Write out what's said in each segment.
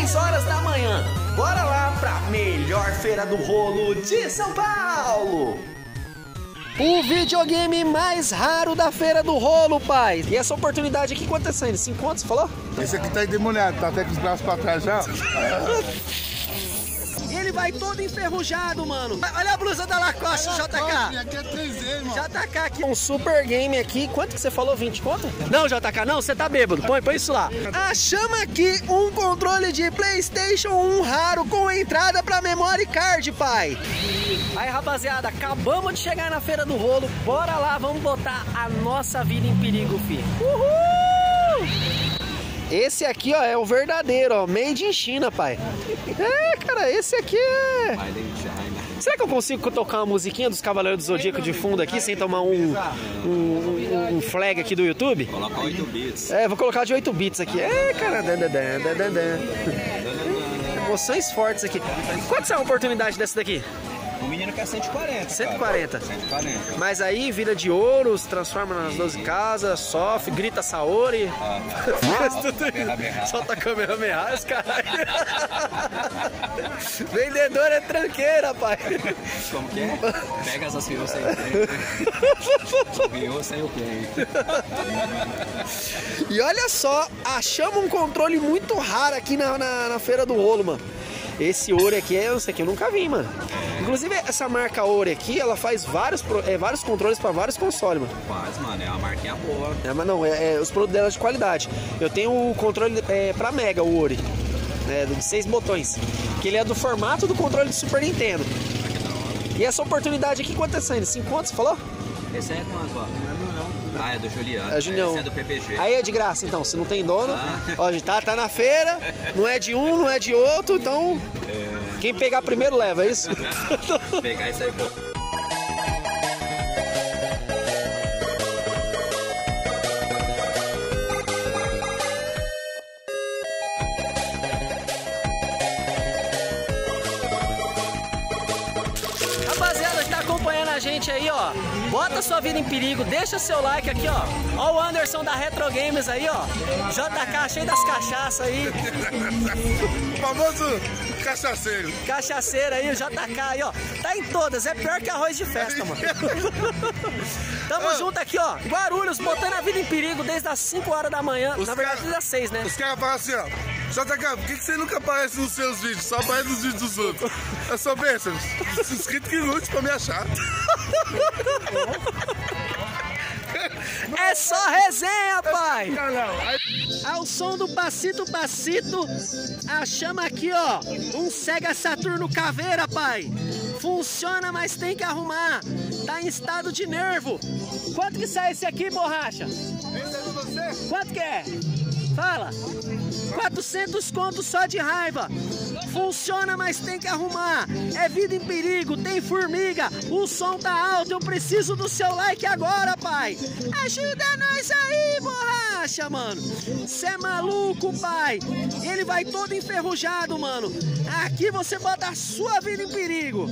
6 horas da manhã. Bora lá pra melhor feira do rolo de São Paulo. O videogame mais raro da feira do rolo, pai. E essa oportunidade aqui, quanto tá saindo? 5 contos, você falou? Esse aqui tá endemoniado, tá até com os braços pra trás já. Ele vai todo enferrujado, mano. Olha a blusa da Lacoste, JK. Aqui é 3D, mano. JK aqui. Um super game aqui. Quanto que você falou? 20 conto? Não, JK, não. Você tá bêbado. Põe isso lá. Achamos aqui um controle de PlayStation 1 raro com entrada pra memory card, pai. Aí, rapaziada, acabamos de chegar na feira do rolo. Bora lá, vamos botar a nossa vida em perigo, filho. Uhul! Esse aqui, ó, é o verdadeiro, ó, made in China, pai. É, cara, esse aqui é... Será que eu consigo tocar uma musiquinha dos Cavaleiros do Zodíaco de fundo aqui, sem tomar um flag aqui do YouTube? Colocar 8 bits. É, vou colocar de 8 bits aqui. É, cara, emoções fortes aqui. Quanto é a oportunidade dessa daqui? O menino quer 140. 140. 140. Mas aí vira de ouro, se transforma nas 12 casas, sofre, grita Saori. Faz tudo isso. Solta a câmera meia, os caralho. Vendedor é tranqueira, pai. Como que é? Pega essas fios sem o sem o quem. E olha só, achamos um controle muito raro aqui na feira do rolo, mano. Esse Ori aqui, esse aqui eu nunca vi, mano. Inclusive, essa marca Ori aqui, ela faz vários controles para vários consoles, mano. Faz, mano, é uma marquinha boa. Mas não, os produtos dela de qualidade. Eu tenho o controle pra Mega, o Ori, de 6 botões. Que ele é do formato do controle do Super Nintendo. E essa oportunidade aqui, quanto tá saindo? 5 contos, você falou? Esse é quanto, ó? Ah, é do Juliano. É, Julião. Esse é do PPG. Aí é de graça, então. Se não tem dono, ó, a gente tá na feira, não é de um, não é de outro, então quem pegar primeiro leva, é isso? Pegar isso aí, pô. Rapaziada que tá acompanhando a gente aí, ó, bota sua vida em perigo, deixa seu like aqui, ó. Ó o Anderson da Retro Games aí, ó. JK cheio das cachaças aí. O famoso cachaceiro. Cachaceiro aí, o JK aí, ó. Tá em todas, é pior que arroz de festa, mano. Tamo junto aqui, ó. Guarulhos, botando a vida em perigo desde as 5 horas da manhã. Na verdade, desde as 6, né? Os caras falam assim, ó. JK, por que você nunca aparece nos seus vídeos? Só aparece nos vídeos dos outros. Eu sou besta. Inscrito que lute pra me achar. É só resenha, pai! Ao som do Passito Passito, achamos aqui, ó, um Sega Saturno Caveira, pai. Funciona, mas tem que arrumar. Tá em estado de nervo. Quanto que sai esse aqui, borracha? Quanto que é? Fala. 400 contos só de raiva. Funciona, mas tem que arrumar. É vida em perigo, tem formiga. O som tá alto, eu preciso do seu like agora, pai. Ajuda nós aí, borracha, mano. Cê é maluco, pai. Ele vai todo enferrujado, mano. Aqui você bota a sua vida em perigo.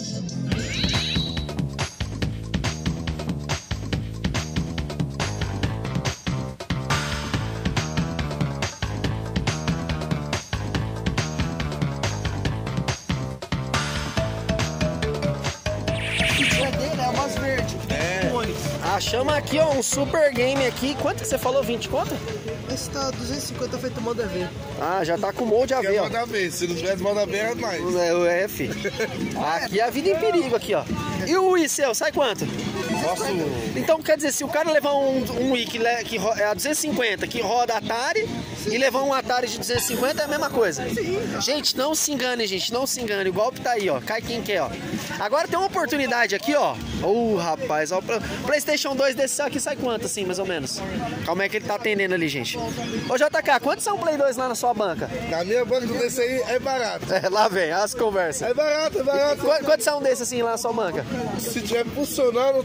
Achamos aqui, ó, um super game aqui. Quanto que você falou? 20 conto? Esse tá 250 feito modo AV. Ah, já tá com molde AV, ó. Modo AV. Se não tivesse modo AV, é mais. O F. Aqui é a vida em perigo aqui, ó. E o Wii seu, sai quanto? Posso... Então, quer dizer, se o cara levar um Wii que é a 250, que roda Atari, e levar um Atari de 250 é a mesma coisa. Gente, não se engane, gente, não se engane. O golpe tá aí, ó. Cai quem quer, ó. Agora tem uma oportunidade aqui, ó. Rapaz, ó. PlayStation 2 desse aqui sai quanto, assim, mais ou menos? Calma aí que ele tá atendendo ali, gente. Ô, JK, quantos são Play 2 lá na sua banca? Na minha banca desse aí é barato. É, lá vem, as conversas. É barato, é barato. Quantos são desses, assim, lá na sua banca? Se tiver funcionando,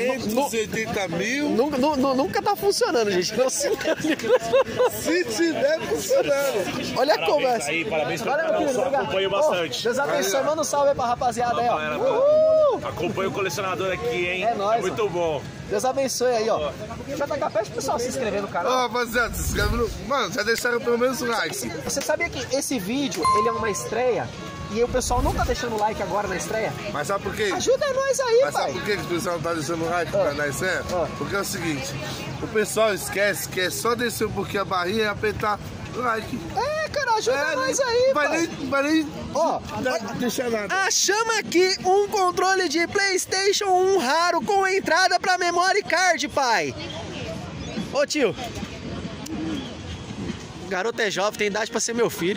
180 mil. Nunca tá funcionando, gente. Não se engane. Se tiver É funcionando. Olha a Parabéns conversa. aí, parabéns pelo Valeu, canal, filho, só obrigado. acompanho bastante. Deus abençoe, manda um salve aí pra rapaziada aí, ó. Acompanho o colecionador aqui, hein? É nóis, muito bom. Deus abençoe aí, ó. JK, pede pro pessoal se inscrever no Ô, canal. rapaziada, se inscreve no... Mano, já deixaram pelo menos um like. Você sabia que esse vídeo, ele é uma estreia? E o pessoal não tá deixando like agora na estreia? Mas sabe por quê? Ajuda nós aí, Mas pai. sabe por que o pessoal não tá deixando like na estreia? Porque é o seguinte, o pessoal esquece que é só descer um pouquinho a barrinha e apertar like. É, cara, ajuda nós aí, pai. Vai nem Ó, deixar nada. achamos aqui um controle de PlayStation 1 raro com entrada pra memory card, pai. Ô, tio. O garoto é jovem, tem idade pra ser meu filho.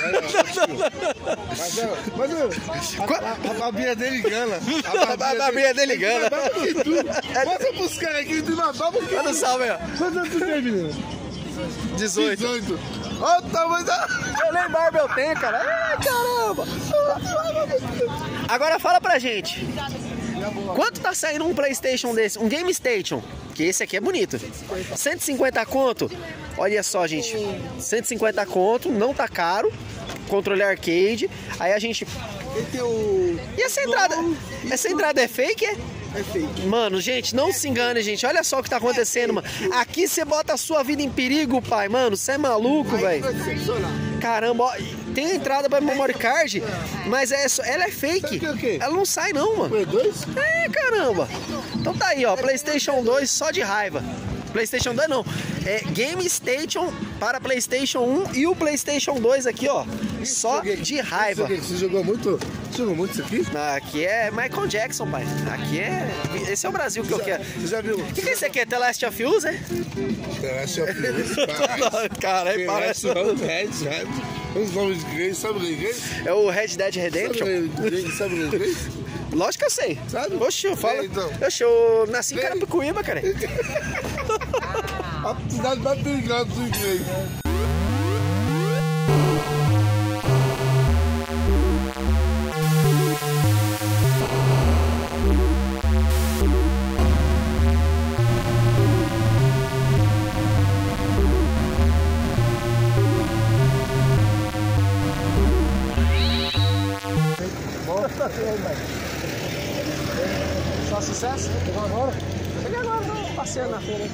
A babinha dele engana. A babinha dele engana. Mostra pros caras aqui, tem uma baba que... Manda um salve aí, ó. Quantos anos tu tem, menino? 18. 18. Olha o tamanho da... Eu nem barba eu tenho, cara. Ai, caramba. Agora fala pra gente. Quanto tá saindo um PlayStation desse? Um Game Station? Que esse aqui é bonito. 150 conto? Olha só, gente. 150 conto, não tá caro. Controle arcade. Aí a gente... E essa entrada? Essa entrada é fake, é? É fake. Mano, gente, não se engane, gente. Olha só o que tá acontecendo, mano. Aqui você bota a sua vida em perigo, pai. Mano, você é maluco, velho. Caramba, ó, tem a entrada pra memory card, mas ela é fake. Sabe o quê? Ela não sai, não, mano. Foi 2? É, caramba. Então tá aí, ó. PlayStation 2 só de raiva. PlayStation 2 não. É Game Station para PlayStation 1 e o PlayStation 2 aqui, ó. Só de raiva. Você jogou muito? Você jogou muito isso aqui? Aqui é Michael Jackson, pai. Aqui é... Esse é o Brasil que eu quero. Você já viu? O que é isso aqui? É The Last of Us, é? Caralho, parece... Os nomes de inglês, sabe o inglês? É o Red Dead Redemption? Sabe o inglês? Lógico que eu sei. Sabe? Oxe, eu falo. Então. Oxe, eu nasci em Carapicuíba, cara. A cidade mais perigosa do inglês. Só sucesso? Chegou agora? Cheguei agora, não. Passeando na feira.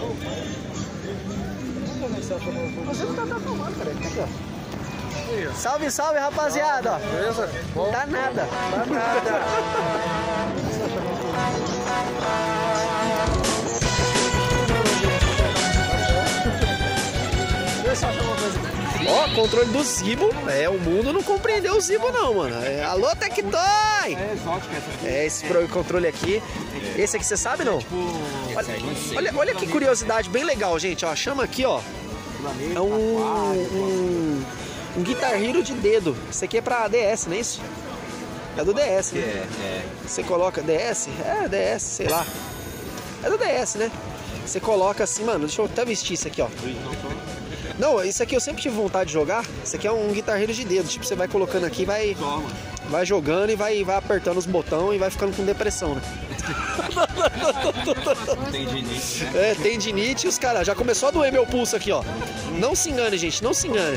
Você não tá filmando, cara. Aqui, ó. Salve, salve, rapaziada. Beleza? Dá nada. Dá nada. Deixa eu achar uma coisa. Ó, controle do Zibo. É, o mundo não compreendeu o Zibo, não, mano. É, alô, Tectoy! É exótico essa aqui. É, esse controle aqui. Esse aqui você sabe, não? Olha que curiosidade bem legal, gente. Ó, chama aqui, ó. É um Guitar Hero de dedo. Isso aqui é pra DS, não é isso? É do DS, né? É. Você coloca DS? É, DS, sei lá. É do DS, né? Você coloca assim, mano, deixa eu até vestir isso aqui, ó. Não, isso aqui eu sempre tive vontade de jogar. Isso aqui é um Guitar Hero de dedo. Tipo, você vai colocando aqui, vai jogando e vai apertando os botões e vai ficando com depressão, né? Tendinite. É, tendinite e os caras. Já começou a doer meu pulso aqui, ó. Não se engane, gente, não se engane.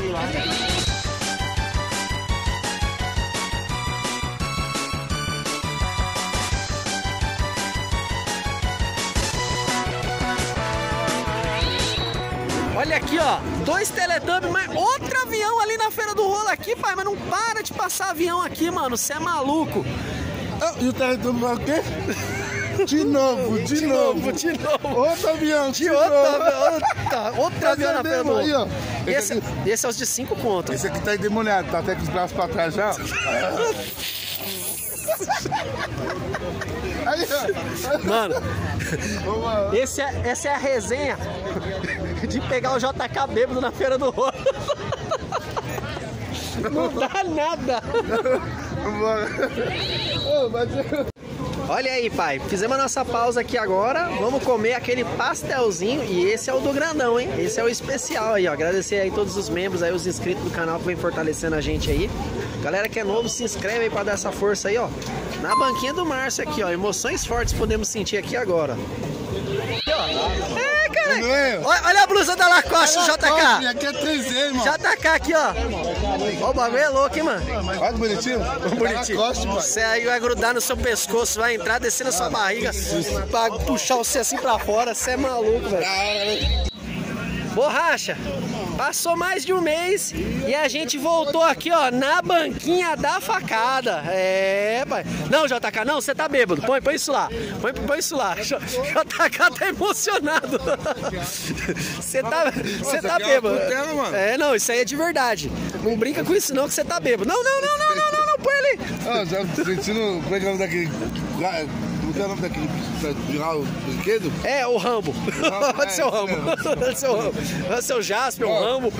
Olha aqui, ó, 2 Teletubbies, mas outro avião ali na Feira do Rolo aqui, pai, mas não para de passar avião aqui, mano, você é maluco. E o Teletubbies vai o quê? De novo. Outro avião, Outro avião na Feira do Rolo. Aí, ó. Esse é os de 5 conto. Esse aqui tá endemoniado, tá até com os braços pra trás já. Aí, ó. Mano, essa é a resenha de pegar o JK bêbado na Feira do Rolo. Não dá nada. Olha aí, pai, fizemos a nossa pausa aqui agora. Vamos comer aquele pastelzinho. E esse é o do grandão, hein? Esse é o especial aí, ó. Agradecer aí todos os membros aí, os inscritos do canal que vem fortalecendo a gente aí. Galera que é novo, se inscreve aí pra dar essa força aí, ó. Na banquinha do Márcio aqui, ó. Emoções fortes podemos sentir aqui agora. Aqui, ó. É, cara. cara. Olha a blusa da Lacoste, JK. Aqui é 3M, mano. JK aqui, ó. Ó, o bagulho é louco, hein, mano. Olha que bonitinho. Bonitinho. Você aí vai grudar no seu pescoço, vai entrar, descer na sua barriga, pra puxar você assim pra fora. Você é maluco, velho. Borracha, passou mais de um mês e a gente voltou aqui, ó, na banquinha da facada. É, pai. Não, JK, não, você tá bêbado. Põe isso lá. Põe isso lá. JK tá emocionado. Você tá bêbado. É, não, isso aí é de verdade. Não brinca com isso não, que você tá bêbado. Não, põe ali. Ah, já sentindo, como é que é o nome daquele... Como é o nome daquele brinquedo? É, o Rambo. Pode ser o Rambo. Pode ser o Rambo. Pode ser o Jasper, o Rambo.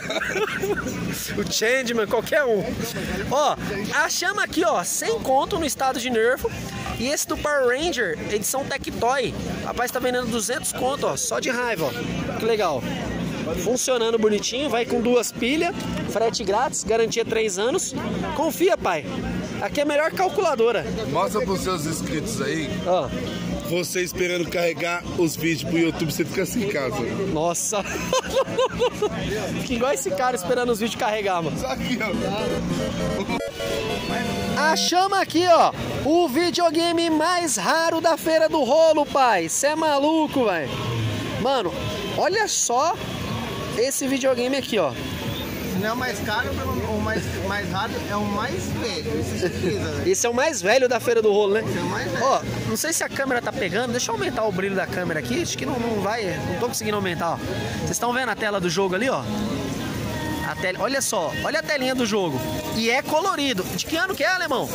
O Changeman, qualquer um. Ó, achamos aqui, ó, 100 conto no estado de Nerfo. E esse do Power Ranger, edição Tectoy. Rapaz, tá vendendo 200 conto, ó, só de raiva, ó. Que legal. Funcionando bonitinho, vai com 2 pilhas, frete grátis, garantia 3 anos. Confia, pai. Aqui é a melhor calculadora. Mostra pros seus inscritos aí. Ó. Você esperando carregar os vídeos pro YouTube, você fica assim em casa. Nossa. Fica igual esse cara esperando os vídeos carregar, mano. Só aqui, ó. Achamos aqui, ó, o videogame mais raro da Feira do Rolo, pai. Cê é maluco, velho. Mano, olha só esse videogame aqui, ó. Não é o mais caro, o mais raro é o mais velho. Isso é certeza, velho. Esse é o mais velho da Feira do Rolo, né? Esse é o mais velho. Ó, não sei se a câmera tá pegando. Deixa eu aumentar o brilho da câmera aqui. Acho que não vai. Não tô conseguindo aumentar, ó. Vocês estão vendo a tela do jogo ali, ó? A tela, olha só, olha a telinha do jogo. E é colorido. De que ano que é, alemão?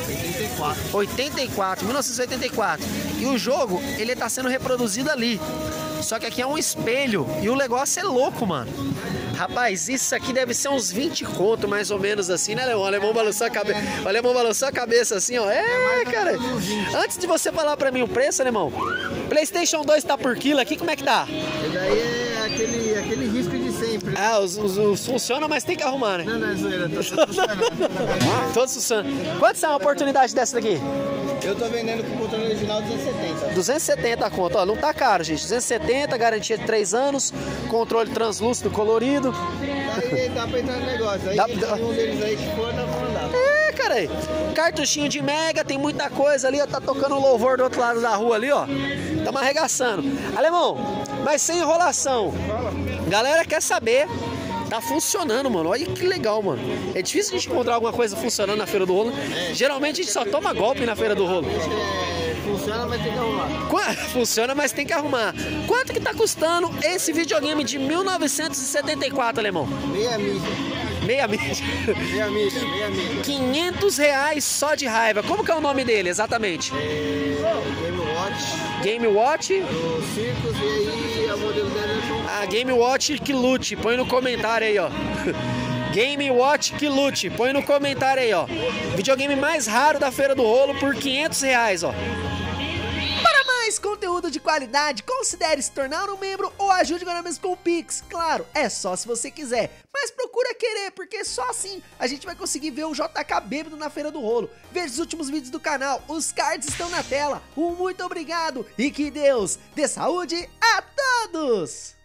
84, 1984. E o jogo, ele tá sendo reproduzido ali. Só que aqui é um espelho. E o negócio é louco, mano. Rapaz, isso aqui deve ser uns 20 conto, mais ou menos assim, né, Alemão? O alemão balançou a cabeça. O alemão balançou a cabeça assim, ó. É, cara. Antes de você falar pra mim o preço, alemão, PlayStation 2 tá por quilo aqui, como é que tá? E daí é aquele risco de sempre. Ah, os funcionam, mas tem que arrumar, né? Não é zoeira, tô funcionando. Todos funcionam. Quanto é uma oportunidade dessa daqui? Eu tô vendendo com o controle original 270. 270 a conta, ó, não tá caro, gente. 270, garantia de 3 anos, controle translúcido colorido. Aí dá pra entrar no negócio. Aí tem um deles aí que for, dá pra mandar. É, cara aí. Cartuchinho de Mega, tem muita coisa ali, ó. Tá tocando o louvor do outro lado da rua ali, ó. Tamo arregaçando. Alemão, mas sem enrolação. Galera quer saber. Tá funcionando, mano. Olha que legal, mano. É difícil a gente encontrar alguma coisa funcionando na Feira do Rolo. Geralmente a gente só toma golpe na Feira do Rolo. Funciona, mas tem que arrumar. Funciona, mas tem que arrumar. Quanto que tá custando esse videogame de 1974, alemão? Meia mídia. Meia mídia. Meia mídia. 500 reais só de raiva. Como que é o nome dele, exatamente? Game Watch. Game Watch. O Circus e aí a modelo dela é... A Game Watch que lute. Põe no comentário aí, ó. Game Watch que lute. Põe no comentário aí, ó. Videogame mais raro da Feira do Rolo por 500 reais, ó. Para mais conteúdo de qualidade, considere se tornar um membro ou ajude agora mesmo com o Pix. Claro, é só se você quiser, mas procura querer, porque só assim a gente vai conseguir ver o JK bêbado na Feira do Rolo. Veja os últimos vídeos do canal, os cards estão na tela. Um muito obrigado e que Deus dê saúde a todos!